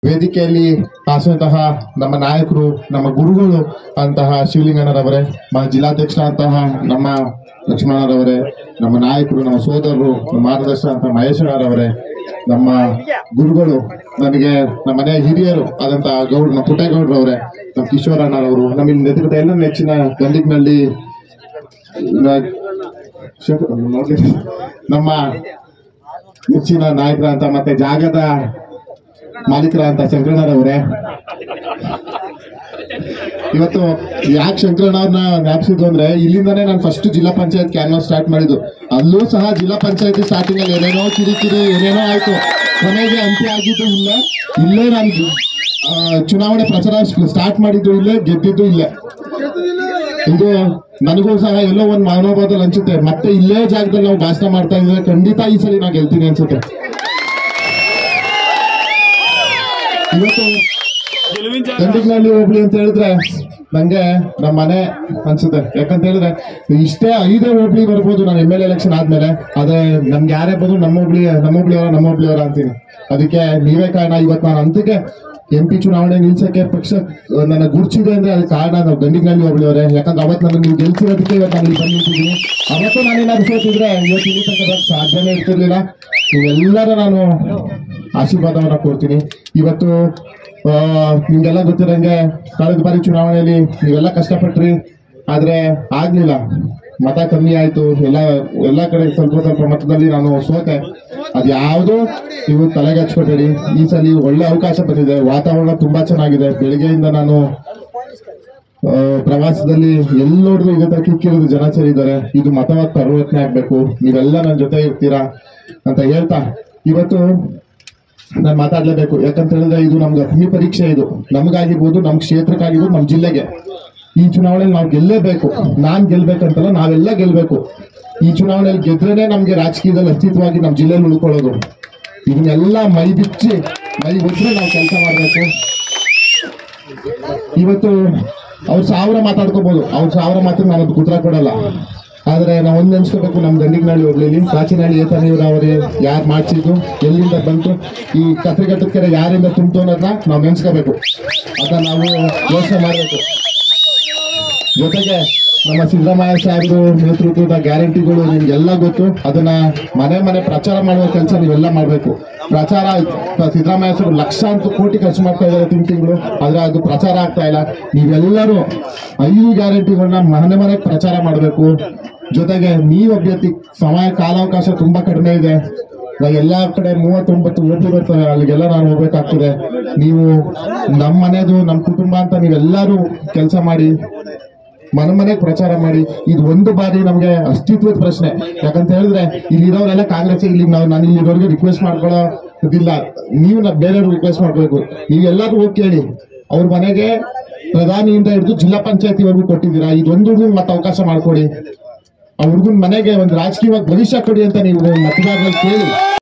ವೇದಿಕೆಯಲ್ಲಿ ಹಾಸುವಂತಹ ನಮ್ಮ ನಾಯಕರು, ನಮ್ಮ ಗುರುಗಳು ಅಂತಹ ಶಿವಲಿಂಗಣ್ಣರವರೇ, ಜಿಲ್ಲಾಧ್ಯಕ್ಷರಂತಹ ನಮ್ಮ ಲಕ್ಷ್ಮಣರವರೇ, ನಮ್ಮ ನಾಯಕರು, ನಮ್ಮ ಸೋದರರು, ನಮ್ಮ ಮಾರ್ಗದರ್ಶನ ಅಂತ ಮಹೇಶ್ವರರವರೇ, ನಮ್ಮ ಗುರುಗಳು, ನನಗೆ ನಮ್ಮ ಮನೆಯ ಹಿರಿಯರು ಆದಂತಹ ನಮ್ಮ ಪುಟ್ಟೇಗೌಡರವರೇ, ನಮ್ಮ ಕಿಶೋರಣ್ಣರವರು, ನಮ್ಮ ನೆತಿಗತ ಎಲ್ಲ ನೆಚ್ಚಿನ ಗಂಡಿಗ್ನಲ್ಲಿ ನಮ್ಮ ನೆಚ್ಚಿನ ನಾಯಕರ ಅಂತ ಮತ್ತೆ ಜಾಗದ ಮಾಲೀಕರ ಅಂತ ಶಂಕರಣ್ಣರವರೇ. ಇವತ್ತು ಯಾಕೆ ಶಂಕರಣ್ಣವ್ರನ್ನ ಜ್ಞಾಪಿಸಿದ್ದು ಅಂದ್ರೆ, ಇಲ್ಲಿಂದಾನೇ ನಾನು ಫಸ್ಟ್ ಜಿಲ್ಲಾ ಪಂಚಾಯತ್ ಕ್ಯಾನ್ವಾಸ್ ಸ್ಟಾರ್ಟ್ ಮಾಡಿದ್ದು. ಅಲ್ಲೂ ಸಹ ಜಿಲ್ಲಾ ಪಂಚಾಯತಿ ಸ್ಟಾರ್ಟಿಂಗ್ ಅಲ್ಲಿ ಏನೇನೋ ಕಿರಿಕಿರಿ ಏನೇನೋ ಆಯ್ತು, ಕೊನೆಗೆ ಅಂತ್ಯ ಆಗಿದ್ದು ಇಲ್ಲೇ ನಾನು ಚುನಾವಣೆ ಪ್ರಚಾರ ಸ್ಟಾರ್ಟ್ ಮಾಡಿದ್ದು ಇಲ್ಲೇ, ಗೆದ್ದಿದ್ದು ಇಲ್ಲೇ. ಇದು ನನಗೂ ಸಹ ಎಲ್ಲೋ ಒಂದು ಮನೋಭಾವದಲ್ಲಿ ಅನ್ಸುತ್ತೆ, ಮತ್ತೆ ಇಲ್ಲೇ ಜಾಗದಲ್ಲಿ ನಾವು ಭಾಷಣ ಮಾಡ್ತಾ ಇದ್ರೆ ಖಂಡಿತ ಈ ಸಲ ನಾ ಗೆಲ್ತೀನಿ ಅನ್ಸುತ್ತೆ. ಇವತ್ತು ಗಂಡಿಗ್ನಹಳ್ಳಿ ಹೋಗ್ಲಿ ಅಂತ ಹೇಳಿದ್ರೆ ನಂಗೆ ನಮ್ಮ ಮನೆ ಅನ್ಸುತ್ತೆ. ಯಾಕಂತ ಹೇಳಿದ್ರೆ ಇಷ್ಟೇ 5 ಹೋಬಳಿ ಬರ್ಬೋದು ನಾನು MLA ಎಲೆಕ್ಷನ್ ಆದ್ಮೇಲೆ, ಆದ್ರೆ ನಮ್ಗೆ ಯಾರೇ ಬಂದ್ರು ನಮ್ಮ ಹೋಬಳಿಯವರ ಅಂತೀನಿ. ಅದಕ್ಕೆ ನೀವೇ ಕಾರಣ. ಇವತ್ತು ನಾನು ಅಂತಕ್ಕೆ MP ಚುನಾವಣೆ ನಿಲ್ಸಕ್ಕೆ ಪಕ್ಷ ನನ್ನ ಗುರ್ಚಿದೆ ಅಂದ್ರೆ ಅದಕ್ಕೆ ಕಾರಣ ನಾವು ಗಂಡಿಗ್ನಹಳ್ಳಿ ಹೋಬಳಿಯವರೇ. ಯಾಕಂದ್ರೆ ಅವತ್ತು ನನಗೆ ನೀವು ಗೆಲ್ಸಿರೋದಕ್ಕೆ ಇವತ್ತು ನಾನು ಇಲ್ಲಿ ಬಂದಿರ್ತಿದ್ದೀನಿ. ಅವತ್ತು ನಾನೇನಾದ್ರು ಸೋತಿದ್ರೆ ಇವತ್ತು ಇಲ್ಲಿ ತನಕ ಬರೋಕ್ಕೆ ಸಾಧ್ಯನೇ ಇರ್ತಿರ್ಲಿಲ್ಲ. ನೀವೆಲ್ಲರ ನಾನು ಆಶೀರ್ವಾದವನ್ನ ಕೊಡ್ತೀನಿ. ಇವತ್ತು ನಿಮ್ಗೆಲ್ಲ ಗೊತ್ತಿರಂಗೆ ಕಳೆದ ಬಾರಿ ಚುನಾವಣೆಯಲ್ಲಿ ನೀವೆಲ್ಲ ಕಷ್ಟಪಟ್ರಿ, ಆದ್ರೆ ಆಗ್ಲಿಲ್ಲ, ಮತ ಕಮ್ಮಿ ಆಯ್ತು. ಎಲ್ಲ ಕಡೆ ಸ್ವಲ್ಪ ಮತದಲ್ಲಿ ನಾನು ಸೋತೆ. ಅದು ಯಾವುದೋ ನೀವು ತಲೆಗೆ ಹಚ್ಕೊಬೇಡಿ. ಈ ಸಲ ಒಳ್ಳೆ ಅವಕಾಶ ಬಂದಿದೆ, ವಾತಾವರಣ ತುಂಬಾ ಚೆನ್ನಾಗಿದೆ. ಬೆಳಿಗ್ಗೆಯಿಂದ ನಾನು ಪ್ರವಾಸದಲ್ಲಿ ಎಲ್ಲಿ ನೋಡಿದ್ರು ಇದೇ ತರ ಕಿಕ್ಕಿರೋದು ಜನ ಸೇರಿದ್ದಾರೆ. ಇದು ಮತವಾದ ಪರಿವರ್ತನೆ ಆಗ್ಬೇಕು, ನೀವೆಲ್ಲ ನನ್ನ ಜೊತೆ ಇರ್ತೀರಾ ಅಂತ ಹೇಳ್ತಾ ಇವತ್ತು ನಾನು ಮಾತಾಡ್ಲೇಬೇಕು. ಯಾಕಂತ ಹೇಳಿದ್ರೆ ಇದು ನಮ್ಗೆ ಅಗ್ನಿ ಪರೀಕ್ಷೆ. ಇದು ನಮಗಾಗಿರ್ಬೋದು, ನಮ್ ಕ್ಷೇತ್ರಕ್ಕಾಗಿರ್ಬೋದು, ನಮ್ ಜಿಲ್ಲೆಗೆ. ಈ ಚುನಾವಣೆಯಲ್ಲಿ ನಾವು ಗೆಲ್ಲೇಬೇಕು. ನಾನ್ ಗೆಲ್ಬೇಕಂತಲ್ಲ, ನಾವೆಲ್ಲ ಗೆಲ್ಬೇಕು. ಈ ಚುನಾವಣೆಯಲ್ಲಿ ಗೆದ್ರೇನೆ ನಮ್ಗೆ ರಾಜಕೀಯದಲ್ಲಿ ಅಸ್ತಿತ್ವವಾಗಿ ನಮ್ಮ ಜಿಲ್ಲೆಯಲ್ಲಿ ಉಳ್ಕೊಳ್ಳೋದು. ಇದನ್ನೆಲ್ಲ ಮೈ ಬಿಚ್ಚಿ ಮೈ ಒತ್ತರೆ ನಾವು ಕೆಲಸ ಮಾಡಬೇಕು. ಇವತ್ತು ಅವ್ರು 1000 ಮಾತಾಡ್ಕೋಬಹುದು, ಅವ್ರು 1000 ಮಾತ್ರ ನಾನು ಅದಕ್ಕೆ ಉತ್ತರ ಕೊಡಲ್ಲ. ಆದ್ರೆ ನಾವು ಒಂದ್ ನೆನ್ಸ್ಕೋಬೇಕು, ನಮ್ ಗಂಡಿಗ್ನಹಳ್ಳಿ ಹೋಗ್ಲಿ ಕಾಚಿನಹಳ್ಳಿ ಏತ ನೀರಾವರಿ ಯಾರು ಮಾಡ್ಸಿದ್ದು, ಎಲ್ಲಿಂದ ಬಂತು, ಈ ಕತ್ರಿಘಟ್ಟದ ಕೆರೆ ಯಾರಿಂದ ತುಂಬಿತು ಅನ್ನೋದನ್ನ ನಾವು ನೆನ್ಸ್ಕೋಬೇಕು. ಅದನ್ನ ನಾವು ಯೋಚನೆ ಮಾಡಬೇಕು. ಜೊತೆಗೆ ನಮ್ಮ ಸಿದ್ದರಾಮಯ್ಯ ಸಾಹೇಬರು ನೇತೃತ್ವದ ಗ್ಯಾರಂಟಿಗಳು ನಿಮ್ಗೆಲ್ಲ ಗೊತ್ತು. ಅದನ್ನ ಮನೆ ಪ್ರಚಾರ ಮಾಡುವ ಕೆಲಸ ನೀವೆಲ್ಲ ಮಾಡಬೇಕು. ಪ್ರಚಾರ ಸಿದ್ದರಾಮಯ್ಯ ಸಾಹೇಬರು ಲಕ್ಷಾಂತರ ಕೋಟಿ ಖರ್ಚು ಮಾಡ್ತಾ ಇದ್ದಾರೆ ತಿಂಗಳು, ಆದ್ರೆ ಅದು ಪ್ರಚಾರ ಆಗ್ತಾ ಇಲ್ಲ. ನೀವೆಲ್ಲರೂ 5 ಗ್ಯಾರಂಟಿಗಳನ್ನ ಮನೆ ಪ್ರಚಾರ ಮಾಡಬೇಕು. ಜೊತೆಗೆ ನೀವು ಅಭ್ಯರ್ಥಿ ಕಾಲಾವಕಾಶ ತುಂಬಾ ಕಡಿಮೆ ಇದೆ. ಎಲ್ಲಾ ಕಡೆ 39 ಹೋಬಳಿ ಬರ್ತವೆ, ಅಲ್ಲಿಗೆಲ್ಲ ನಾನು ಹೋಗ್ಬೇಕಾಗ್ತದೆ. ನೀವು ನಮ್ಮ ಮನೆದು ನಮ್ಮ ಕುಟುಂಬ ಅಂತ ನೀವೆಲ್ಲರೂ ಕೆಲಸ ಮಾಡಿ, ಮನೆಗೆ ಪ್ರಚಾರ ಮಾಡಿ. ಇದು ಒಂದು ಬಾರಿ ನಮ್ಗೆ ಅಸ್ತಿತ್ವದ ಪ್ರಶ್ನೆ. ಯಾಕಂತ ಹೇಳಿದ್ರೆ ಇಲ್ಲಿರೋರೆಲ್ಲ ಕಾಂಗ್ರೆಸ್, ಇಲ್ಲಿ ನಾನು ಇಲ್ಲಿರೋರಿಗೆ ರಿಕ್ವೆಸ್ಟ್ ಮಾಡ್ಕೊಳ್ಳೋದಿಲ್ಲ, ನೀವು ಬೇರೆಯವ್ರಿಗೆ ರಿಕ್ವೆಸ್ಟ್ ಮಾಡ್ಬೇಕು. ನೀವೆಲ್ಲರೂ ಹೋಗಿ ಕೇಳಿ, ಅವ್ರ ಮನೆಗೆ ಪ್ರಧಾನಿಯಿಂದ ಹಿಡಿದು ಜಿಲ್ಲಾ ಪಂಚಾಯತಿವರೆಗೂ ಕೊಟ್ಟಿದ್ದೀರಾ. ಇದೊಂದು ಹುಡುಗನ್ ಮತ್ತೆ ಅವಕಾಶ ಮಾಡ್ಕೊಡಿ. ಆ ಹುಡುಗನ ಮನೆಗೆ ಒಂದು ರಾಜಕೀಯವಾಗಿ ಭವಿಷ್ಯ ಕೊಡಿ ಅಂತ ನೀವು ಮತದಾರರಲ್ಲಿ ಕೇಳಿ.